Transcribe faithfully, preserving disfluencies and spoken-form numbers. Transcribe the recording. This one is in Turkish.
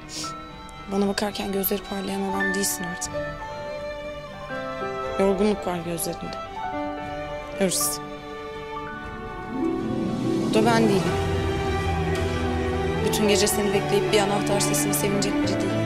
Bana bakarken gözleri parlayan adam değilsin artık. Yorgunluk var gözlerinde. Hırs. Bu da ben değilim. Bütün gece seni bekleyip bir anahtar sesini sevinecek biri değil.